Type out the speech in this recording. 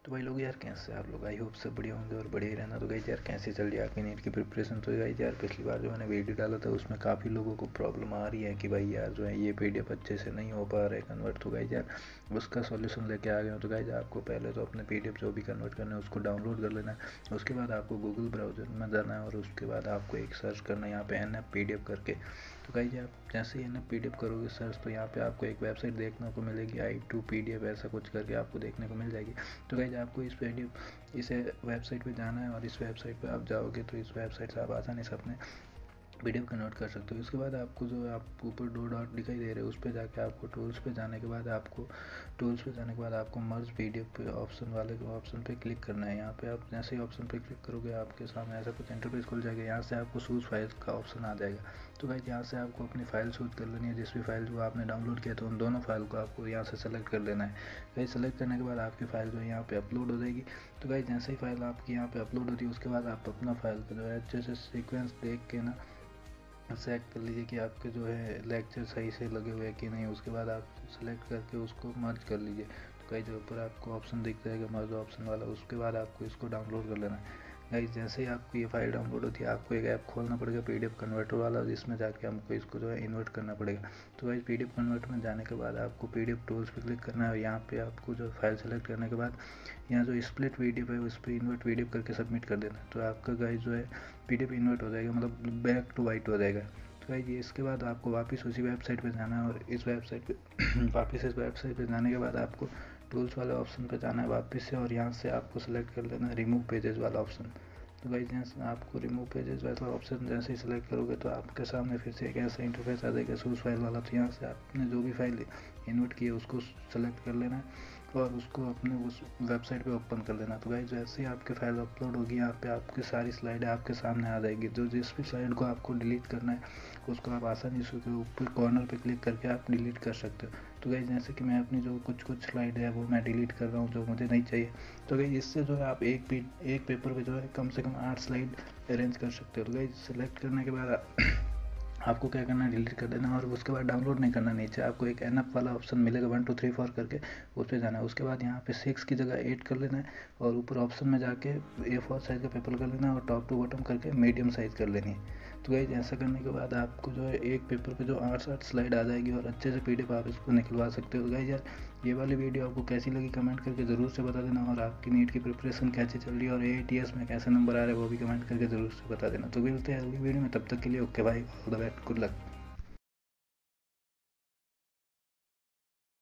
तो भाई लोग यार कैसे आप लोग, आई होप सब बढ़िया होंगे और बढ़िया ही रहना। तो गाइस यार कैसे चल रही है आपकी नीट की प्रिपरेशन। तो गाइस यार पिछली बार जो मैंने वीडियो डाला था उसमें काफ़ी लोगों को प्रॉब्लम आ रही है कि भाई यार जो है ये पीडीएफ अच्छे से नहीं हो पा रहा है कन्वर्ट। तो गाइस यार उसका सॉल्यूशन लेके आ गया हूँ। तो गाइस आपको पहले तो अपने पीडीएफ जो भी कन्वर्ट करना है उसको डाउनलोड कर लेना है। उसके बाद आपको गूगल ब्राउजर में जाना है और उसके बाद आपको एक सर्च करना है यहाँ पे NF PDF करके। तो गाइस आप जैसे ही NF PDF करोगे सर्च तो यहाँ पे आपको एक वेबसाइट देखने को मिलेगी i2 PDF ऐसा कुछ करके आपको देखने को मिल जाएगी। तो गाइस आपको इस वेबसाइट पे जाना है और इस वेबसाइट पे आप जाओगे तो इस वेबसाइट से आप आसानी से अपने पीडीएफ कन्वर्ट कर सकते हो। इसके बाद आपको जो आपको ऊपर 2 डॉट दिखाई दे रहे हैं उस पर जाके आपको टूल्स पे जाने के बाद आपको मर्ज पीडीएफ पे ऑप्शन पे क्लिक करना है। यहाँ पे आप जैसे ही ऑप्शन पे क्लिक करोगे आपके सामने ऐसा कुछ इंटरफेस खुल जाएगा। यहाँ से आपको चूज फाइल का ऑप्शन आ जाएगा। तो गाइस यहाँ से आपको अपनी फाइल चूज कर लेनी है, जिस भी फाइल जो आपने डाउनलोड किया तो उन दोनों फाइल को आपको यहाँ से सेलेक्ट कर लेना है। गाइस सेलेक्ट करने के बाद आपकी फाइल जो है यहाँ पे अपलोड हो जाएगी। तो गाइस जैसे ही फाइल आपकी यहाँ पे अपलोड होती है उसके बाद आप अपना फाइल का जो है अच्छे से सीक्वेंस देख के ना चेक कर लीजिए कि आपके जो है लेक्चर सही से लगे हुए हैं कि नहीं। उसके बाद आप सेलेक्ट करके उसको मर्ज कर लीजिए। तो कहीं जो ऊपर आपको ऑप्शन दिख जाएगा मर्ज ऑप्शन वाला, उसके बाद आपको इसको डाउनलोड कर लेना है। गाइस जैसे ही आपको ये फाइल डाउनलोड होती है आपको एक ऐप खोलना पड़ेगा पीडीएफ कन्वर्टर वाला, जिसमें जाके हमको इसको जो है इन्वर्ट करना पड़ेगा। तो गाइस पीडीएफ कन्वर्टर में जाने के बाद आपको पीडीएफ टूल्स पे क्लिक करना है और यहाँ पे आपको जो फाइल सेलेक्ट करने के बाद यहाँ जो स्प्लिट पीडीएफ है उस पर इन्वर्ट पीडीएफ करके सबमिट कर देना। तो आपका गाइस जो है पीडीएफ इन्वर्ट हो जाएगा, मतलब बैक टू वाइट हो जाएगा। तो गाइस ये इसके बाद आपको वापस उसी वेबसाइट पे जाना है और इस वेबसाइट पे वापस इस वेबसाइट पे जाने के बाद आपको टूल्स वाले ऑप्शन पे जाना है वापस से और यहाँ से आपको सेलेक्ट कर लेना है रिमूव पेजेस वाला ऑप्शन। तो गाइस यहाँ से आपको रिमूव पेजेस वाला ऑप्शन जैसे ही सेलेक्ट करोगे तो आपके सामने फिर से एक ऐसा इंटरफेस आ जाएगा सोर्स फाइल वाला। तो यहाँ से आपने जो भी फाइल इन्वर्ट की है उसको सेलेक्ट कर लेना है और उसको अपने उस वेबसाइट पे ओपन कर देना। तो गाइस जैसे ही आपकी फाइल अपलोड होगी यहाँ पे आपकी सारी स्लाइडें आपके सामने आ जाएगी। जो जिस भी स्लाइड को आपको डिलीट करना है उसको आप आसानी से ऊपर कॉर्नर पे क्लिक करके आप डिलीट कर सकते हो। तो गाइस जैसे कि मैं अपनी जो कुछ स्लाइड है वो मैं डिलीट कर रहा हूँ जो मुझे नहीं चाहिए। तो गाइस इससे जो है आप एक पेपर पे जो है कम से कम 8 स्लाइड अरेंज कर सकते हो। तो गाइस सेलेक्ट करने के बाद आपको क्या करना है डिलीट कर देना और उसके बाद डाउनलोड नहीं करना। नीचे आपको एक NF वाला ऑप्शन मिलेगा 1 2 3 4 करके, उस पर जाना है। उसके बाद यहाँ पे 6 की जगह 8 कर लेना है और ऊपर ऑप्शन में जाके A4 साइज़ का पेपर कर लेना है और टॉप टू बॉटम करके मीडियम साइज़ कर लेनी है। तो गाइस ऐसा करने के बाद आपको जो है एक पेपर पे जो 8 स्लाइड आ जाएगी और अच्छे से पीडीएफ आप इसको निकलवा सकते हो। गाइस यार ये वाली वीडियो आपको कैसी लगी कमेंट करके ज़रूर से बता देना और आपकी नीट की प्रिपरेशन कैसी चल रही है और AATS में कैसे नंबर आ रहे हैं वो भी कमेंट करके ज़रूर से बता देना। तो मिलते हैं अगली वीडियो में, तब तक के लिए ओके भाई, all the best, good luck.